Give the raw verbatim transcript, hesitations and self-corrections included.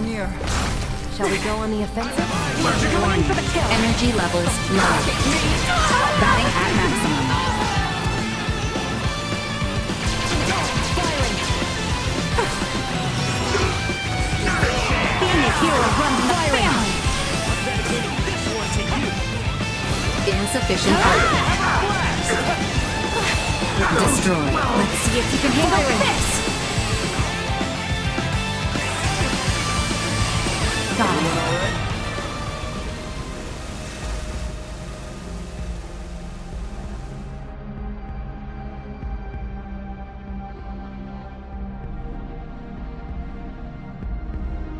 near. Shall we go on the offensive? Going for the kill. Energy levels low. Batting at maximum. Being a hero runs in the family. Insufficient power. Destroy. Let's see if you can handle this. Got it.